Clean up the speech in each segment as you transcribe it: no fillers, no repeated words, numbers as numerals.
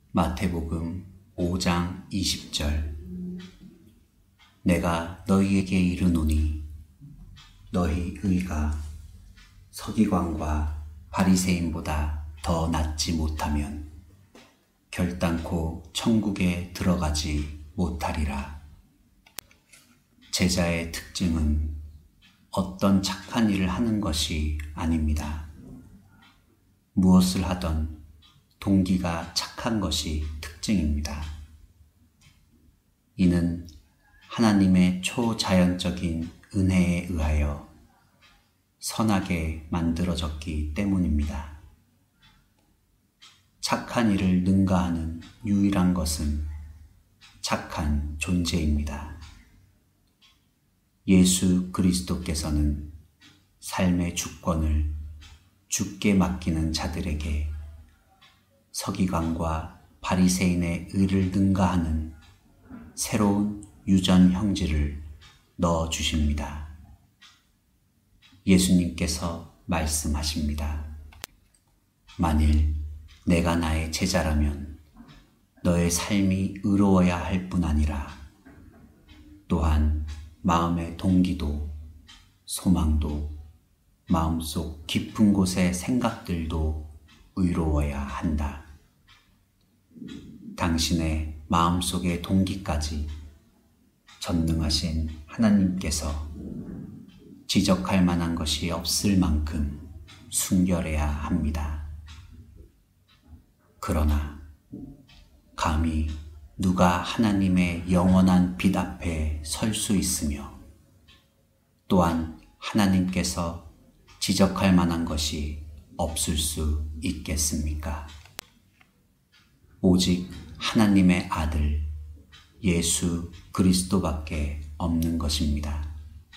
마태복음 5장 20절. 내가 너희에게 이르노니 너희 의가 서기관과 바리새인보다 더 낫지 못하면 결단코 천국에 들어가지 못하리라. 제자의 특징은 어떤 착한 일을 하는 것이 아닙니다. 무엇을 하던 동기가 착한 것이 특징입니다. 이는 하나님의 초자연적인 은혜에 의하여 선하게 만들어졌기 때문입니다. 착한 일을 능가하는 유일한 것은 착한 존재입니다. 예수 그리스도께서는 삶의 주권을 주께 맡기는 자들에게 서기관과 바리새인의 의를 능가하는 새로운 유전 형질을 넣어 주십니다. 예수님께서 말씀하십니다. 만일 내가 나의 제자라면 너의 삶이 의로워야 할 뿐 아니라 또한 마음의 동기도 소망도 마음속 깊은 곳의 생각들도 의로워야 한다. 당신의 마음속의 동기까지 전능하신 하나님께서 지적할 만한 것이 없을 만큼 순결해야 합니다. 그러나 감히 누가 하나님의 영원한 빛 앞에 설 수 있으며 또한 하나님께서 지적할 만한 것이 없을 수 있겠습니까? 오직 하나님의 아들 예수 그리스도밖에 없는 것입니다.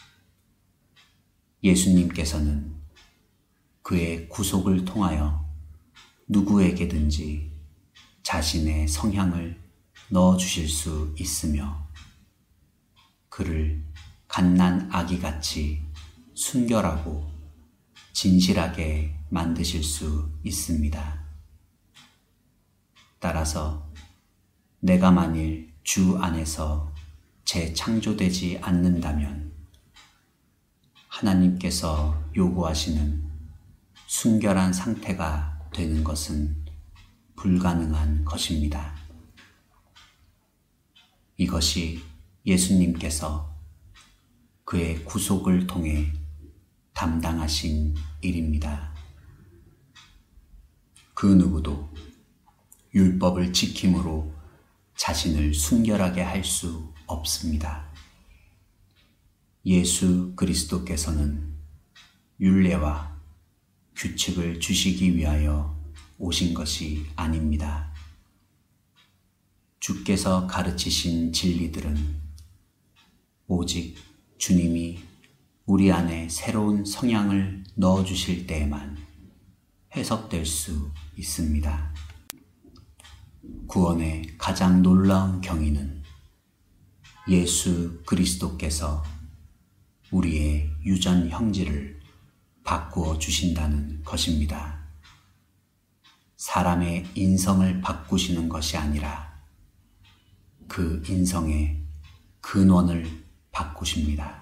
예수님께서는 그의 구속을 통하여 누구에게든지 자신의 성향을 넣어주실 수 있으며 그를 갓난 아기같이 순결하고 진실하게 만드실 수 있습니다. 따라서 내가 만일 주 안에서 재창조되지 않는다면 하나님께서 요구하시는 순결한 상태가 되는 것은 불가능한 것입니다. 이것이 예수님께서 그의 구속을 통해 담당하신 일입니다. 그 누구도 율법을 지킴으로 자신을 순결하게 할 수 없습니다. 예수 그리스도께서는 율례와 규칙을 주시기 위하여 오신 것이 아닙니다. 주께서 가르치신 진리들은 오직 주님이 우리 안에 새로운 성향을 넣어주실 때에만 해석될 수 있습니다. 구원의 가장 놀라운 경위는 예수 그리스도께서 우리의 유전 형질을 바꾸어 주신다는 것입니다. 사람의 인성을 바꾸시는 것이 아니라 그 인성의 근원을 바꾸십니다.